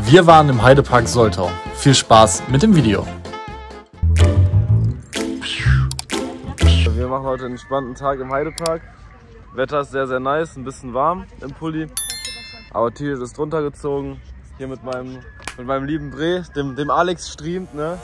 Wir waren im Heidepark Soltau. Viel Spaß mit dem Video. Wir machen heute einen entspannten Tag im Heidepark. Wetter ist sehr, sehr nice, ein bisschen warm im Pulli. Aber T-Shirt ist drunter gezogen. Hier mit meinem lieben Bre, dem Alex streamt, ne?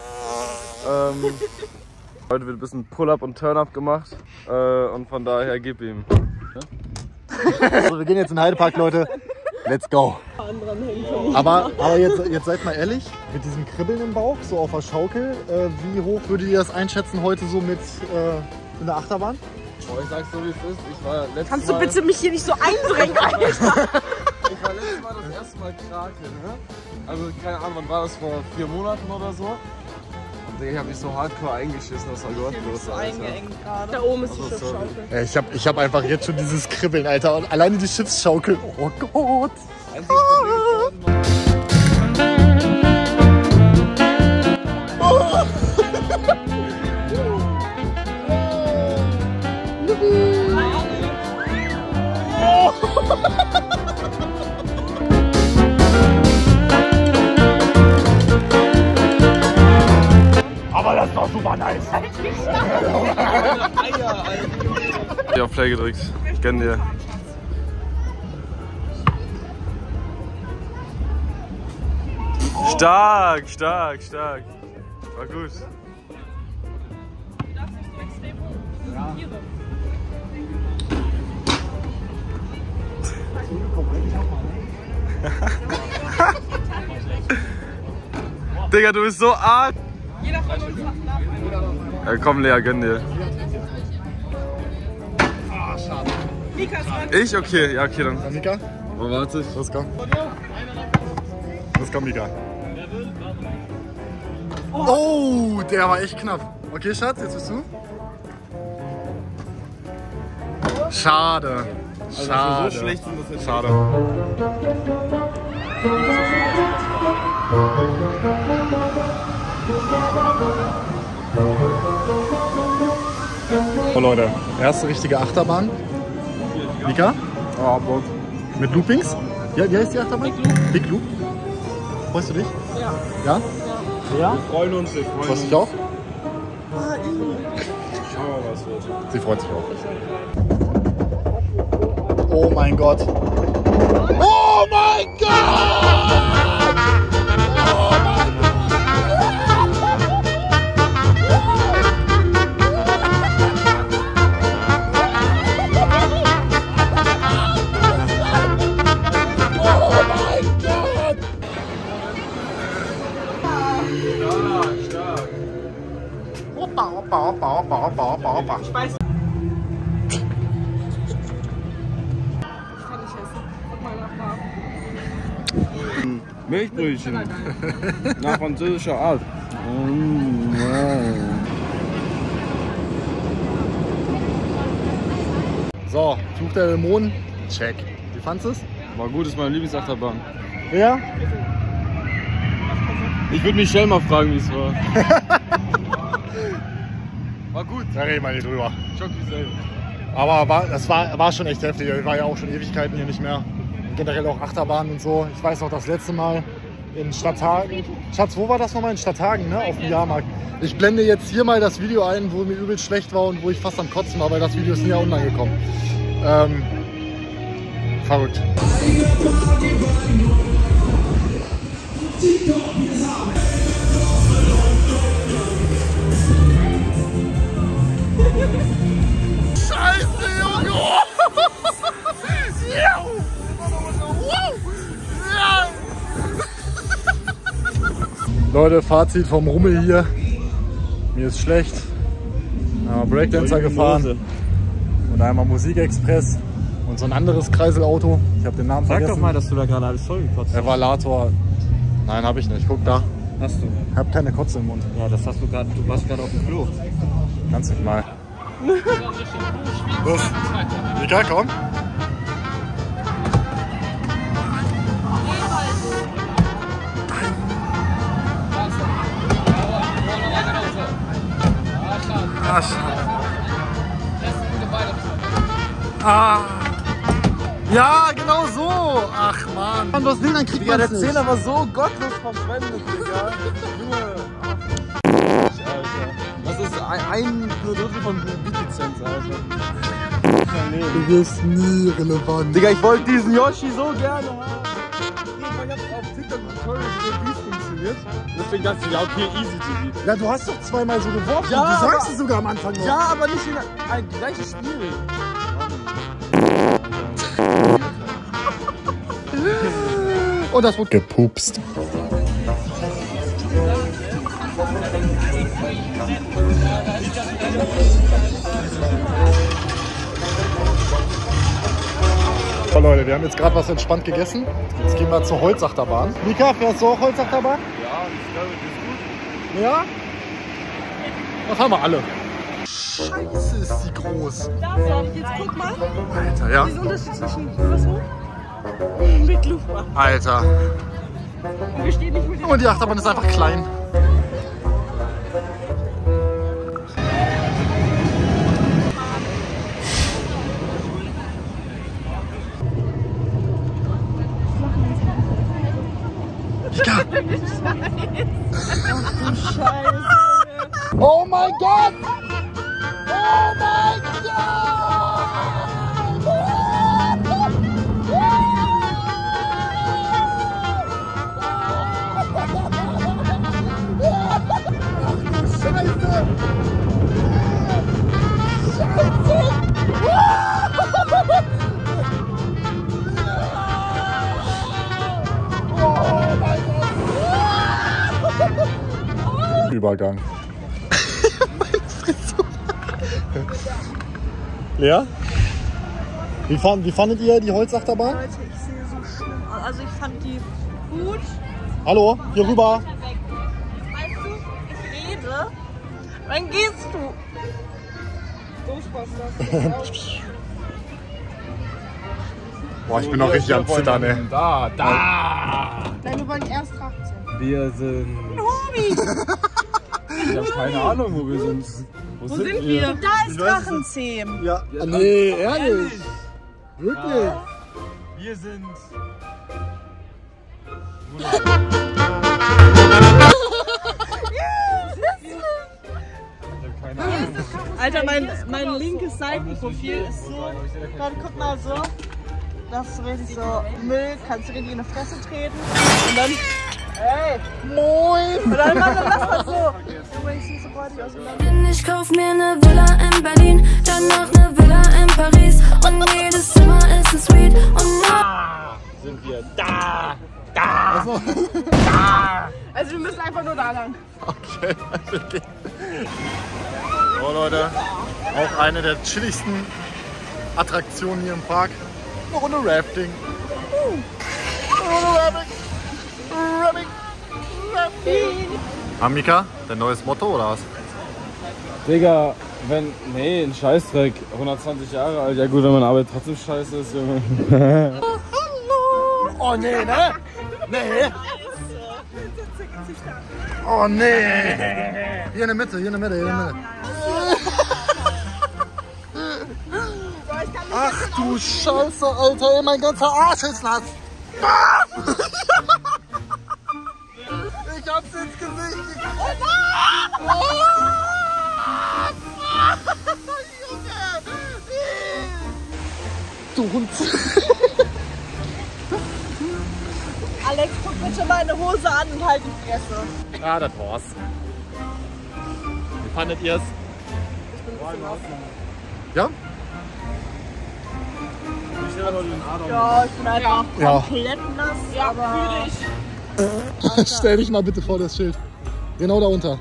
Heute wird ein bisschen Pull-Up und Turn-Up gemacht. Und von daher gib ihm. Also wir gehen jetzt in den Heidepark, Leute. Let's go. Aber jetzt seid mal ehrlich, mit diesem Kribbeln im Bauch, so auf der Schaukel, wie hoch würdet ihr das einschätzen heute so mit in der Achterbahn? Oh, ich sag's so wie es ist. Ich war letztes Kannst du bitte mich hier nicht so eindringen, Alter? Ich war letztes Mal das erste Mal Kraken, ne? Also keine Ahnung, wann war das, vor 4 Monaten oder so? Und ich hab mich so hardcore eingeschissen, das war gottlos. So eingeengt gerade. Da oben ist die Schiffsschaukel. Ich hab einfach jetzt schon dieses Kribbeln, Alter. Und alleine die Schiffsschaukel. Oh Gott. Aber das ist doch super nice. Ich hab Play gedrückt. Ich gönn dir. Stark, stark, stark. War gut. Digga, du bist so arg. Jeder von uns hat einen. Ja, komm, Lea, gönn dir. Mika ist dran. Ich? Okay, ja, okay, dann. Mika? Wo warte ich? Los, komm. Los, komm, Mika. Oh, der war echt knapp. Okay, Schatz, jetzt bist du. Schade. Schade. So schlecht sind das jetzt. Schade. So Leute, erste richtige Achterbahn. Mika? Oh, Bock. Mit Loopings? Ja, wie heißt die Achterbahn? Big Loop. Freust du dich? Ja. Ja? Ja? Wir freuen uns, wir freuen Freust du uns. dich auch? Schauen wir mal, was wird. Sie freut sich auch. Oh mein Gott. Oh mein Gott! Hoppa. Ich weiß. Ich kann nicht essen. Guck mal nach. Milchbrötchen. Nach französischer Art. So, Fluch der Dämonen. Check. Wie fandest du es? War gut, ist meine Lieblingsachterbahn. Ja? Ich würde Michelle mal fragen, wie es war. War gut. Da reden wir nicht drüber. Schock dieselbe. Aber das war schon echt heftig. Ich war ja auch schon Ewigkeiten hier nicht mehr. Generell auch Achterbahn und so. Ich weiß noch, das letzte Mal in Stadthagen. Schatz, wo war das nochmal? In Stadthagen, ne? Auf dem Jahrmarkt. Ich blende jetzt hier mal das Video ein, wo mir übelst schlecht war und wo ich fast am Kotzen war, weil das Video ist nie online gekommen. Verrückt. Scheiße, Junge! Leute, Fazit vom Rummel hier. Mir ist schlecht. Breakdancer gefahren. Und einmal Musikexpress. Und so ein anderes Kreiselauto. Ich habe den Namen vergessen. Sag doch mal, dass du da gerade alles vollgekotzt hast. Evaluator. Nein, habe ich nicht. Guck da. Hast du? Ich habe keine Kotze im Mund. Ja, das hast du gerade. Du warst gerade auf dem Klo. Kannst nicht mal. Los. Mika, komm. Ah, ah. Ja, genau so. so. Ach man. Mann, was will, dann kriegt man der das nicht. Zehner war so gottlos verschwendet, Digga. Junge. Alter. Das ist ein Drittel von Beat-Lizenz, Alter. Du wirst nie relevant. Digga, ich wollte diesen Yoshi so gerne haben. Ich hab auf TikTok ein Tutorial, wie Beat funktioniert. Deswegen dachte ich, ja okay, easy to beat. Ja, du hast doch zweimal so geworfen. Ja, du sagst aber- es sogar am Anfang noch. Ja, aber nicht in ein gleiches Spiel. Und das wurde gepupst. So Leute, wir haben jetzt gerade was entspannt gegessen. Jetzt gehen wir zur Holzachterbahn. Mika, fährst du auch Holzachterbahn? Ja, ich glaube, das ist gut. Ja? Das haben wir alle. Scheiße, ist die groß. Jetzt guck mal. Alter, ja? Was ist der Unterschied zwischen Luftballon mit Luftballon? Alter. Wir stehen nicht mit dem. Und die Achterbahn ist einfach klein. Scheiße. Oh mein Gott! Oh mein Gott! Scheiße! Übergang. Lea? Wie fandet ihr die Holzachterbahn? Leute, ich sehe so schlimm aus. Also ich fand die gut. Hallo, hier rüber. Weißt du, ich rede. Wann gehst du? Ghostbusters. Boah, ich bin noch richtig am Zittern, ey. Da. Nein, wir wollen erst 18. Wir sind... Tobi! Ich hab keine Ahnung, wo wir sind. Wo sind wir? Da ist Drachenzähm. Ja. Nee, ehrlich. Wirklich? Wir sind... Alter, mein linkes Seitenprofil ist so. Dann guck mal so. Das ist richtig so Müll, kannst du richtig in die Fresse treten. Und dann. Ey! Moin! Und dann lass das so. Übrigens nicht so bräutig auseinander. Ich kauf mir eine Villa in Berlin, danach eine Villa in Paris und jedes Zimmer ist ein Suite und Sind wir da? Also wir müssen einfach nur da lang. Okay. So Leute, auch eine der chilligsten Attraktionen hier im Park. Eine Runde Rafting. Amika, dein neues Motto oder was? Digga, wenn... Nee, ein Scheißdreck. 120 Jahre alt. Ja gut, wenn meine Arbeit trotzdem scheiße ist, Junge. Oh nee, ne? Nee. Oh nee. Hier in der Mitte, hier in der Mitte, hier in der Mitte. Ach du Scheiße, Alter, ey, mein ganzer Arsch ist nass. Ich hab's ins Gesicht gekriegt. Du Hund. Alex, guck bitte meine Hose an und halt die Fresse. Ja, das war's. Wie fandet ihr's? Ja? Ja, ich bin einfach Ja. komplett nass. Ja, aber Stell dich mal bitte vor das Schild. Genau da unter.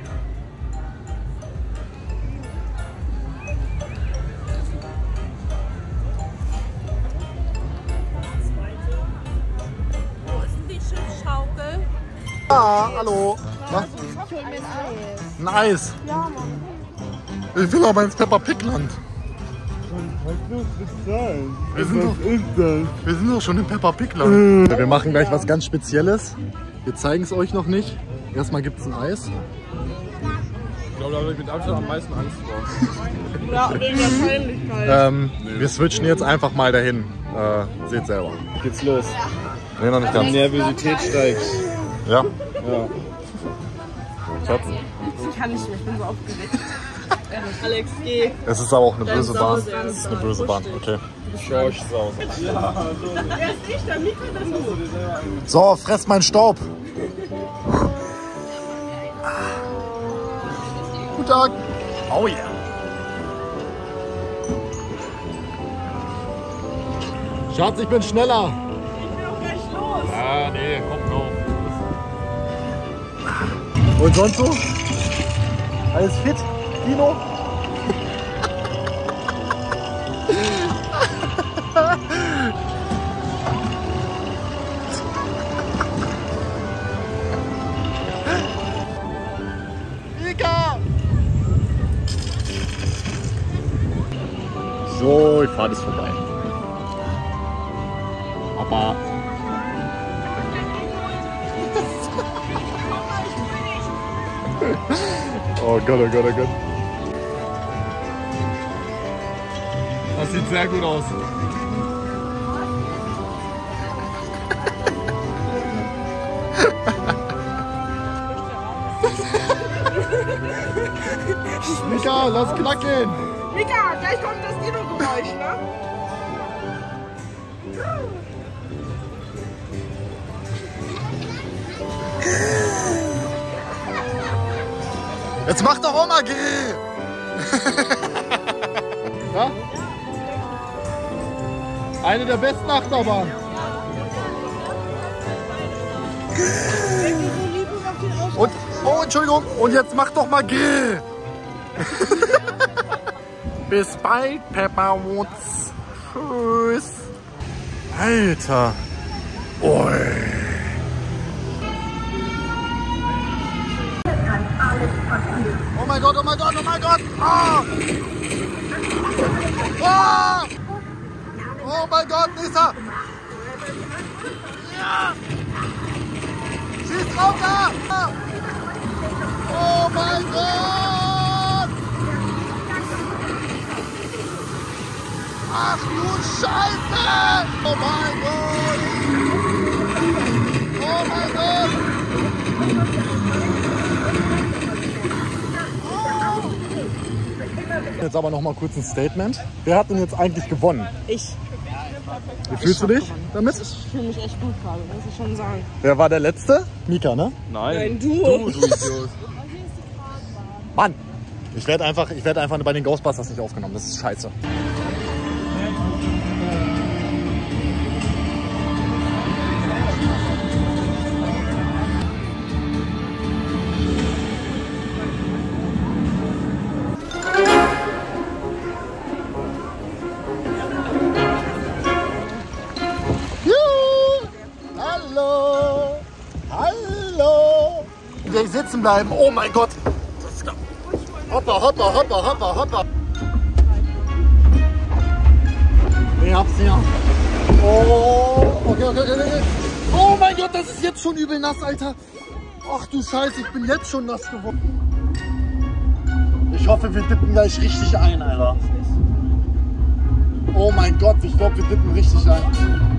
wo ist denn die Schiffsschaukel? Ah, hallo. Was? Ich hol mir ein Eis. Ein Eis. Ja, Mann. Ich will aber ins Peppa Pig Land. Wir sind doch schon im Peppa Pig Land. Wir machen gleich was ganz Spezielles. Wir zeigen es euch noch nicht. Erstmal gibt es ein Eis. Ich glaube, da habe ich mit Abstand am meisten Angst vor. Ja, wegen der Peinlichkeit. Wir switchen jetzt einfach mal dahin. Seht selber. Geht's los. Nee, noch nicht Die ganz. Nervosität steigt. Ja? Ja. Schatz. Ich kann nicht mehr, ich bin so aufgeregt. Alex, geh. Es ist aber auch eine böse Bahn. Sause. Es ist eine böse Bahn. Okay. Schorchsau. Wer ist ich? Der Mika, das ist du. So, fress meinen Staub. Guten Tag. Oh yeah. Schatz, ich bin schneller. Ich will auch gleich los. Ah, nee, komm drauf. Und sonst so? Alles fit, Dino? Mika! So, ich fahre das vorbei. Aber oh Gott, oh Gott, oh Gott. Das sieht sehr gut aus. Mika, lass knacken! Mika, gleich kommt das Dino-Geräusch, ne? Jetzt mach doch auch mal Grill! Ja? Eine der besten Achterbahnen. Und, oh, Entschuldigung, und jetzt mach doch mal Grill! Bis bald, Pepperwoods. Tschüss. Alter. Oi. Oh mein Gott, oh mein Gott, oh mein Gott! Ah! Ah! Oh mein Gott, Lisa! Ja! Schieß drauf da! Ah! Oh mein Gott! Ach du Scheiße! Oh mein Gott! Oh mein Gott! Jetzt aber noch mal kurz ein Statement. Wer hat denn jetzt eigentlich gewonnen? Ich. Wie fühlst du dich damit? Ich fühle mich echt gut gerade, muss ich schon sagen. Wer war der Letzte? Mika, ne? Nein. Du. Du Idiot. Mann! Ich werde einfach bei den Ghostbusters nicht aufgenommen. Das ist scheiße. Hallo! Hallo! Nicht sitzen bleiben. Oh mein Gott! Hoppa, hoppa, hoppa, hoppa, hoppa. Ich hab's ja. Oh, okay. Oh mein Gott, das ist jetzt schon übel nass, Alter. Ach du Scheiße, ich bin jetzt schon nass geworden. Ich hoffe, wir dippen gleich richtig ein, Alter. Oh mein Gott, ich glaube, wir dippen richtig ein.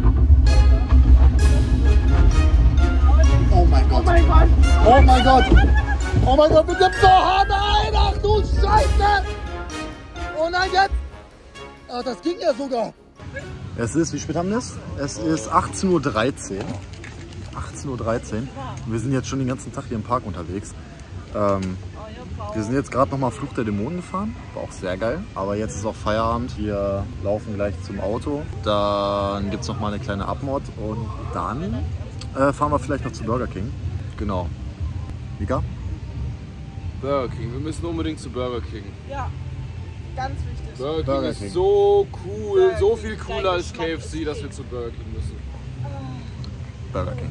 Oh mein Gott. Oh mein Gott. Oh mein Gott, wir dippen so hart ein. Ach du Scheiße. Oh nein, jetzt. Ach, das ging ja sogar. Es ist, wie spät haben wir es? Es ist 18:13 Uhr. 18:13 Uhr. Wir sind jetzt schon den ganzen Tag hier im Park unterwegs. Wir sind jetzt gerade nochmal Fluch der Dämonen gefahren. War auch sehr geil. Aber jetzt ist auch Feierabend. Wir laufen gleich zum Auto. Dann gibt es nochmal eine kleine Abmod. Und dann fahren wir vielleicht noch zu Burger King. Genau. Mika? Burger King. Wir müssen unbedingt zu Burger King. Ja, ganz wichtig. Burger King ist so cool. So viel cooler als KFC, dass wir zu Burger King müssen. Burger King.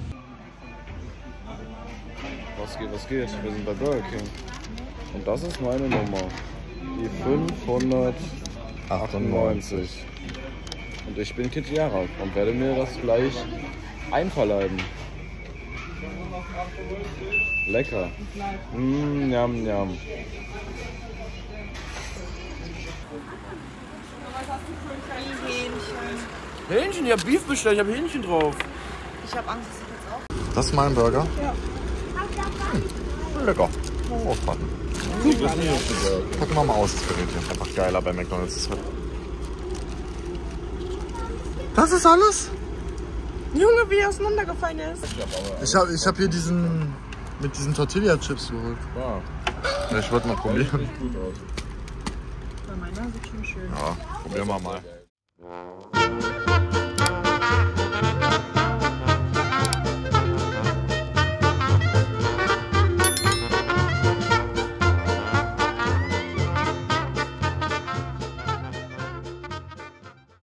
Was geht? Wir sind bei Burger King. Und das ist meine Nummer. Die 598. Und ich bin Kind Jara und werde mir das gleich einverleiben. Lecker. Yum, yum. Hähnchen, ich hab Beef bestellt, ich hab Hähnchen drauf. Ich hab Angst, dass ich jetzt auch. Das ist mein Burger. Ja. Lecker. Aufpacken. Packen wir mal aus, das Gerät hier. Einfach geiler bei McDonald's. Das ist alles? Junge, wie er auseinandergefallen ist. Ich hab hier diesen mit diesen Tortilla-Chips geholt. Ja. Ja, ich wollte mal probieren. Sieht gut aus. Bei meiner sieht schon schön. Ja, probieren wir mal.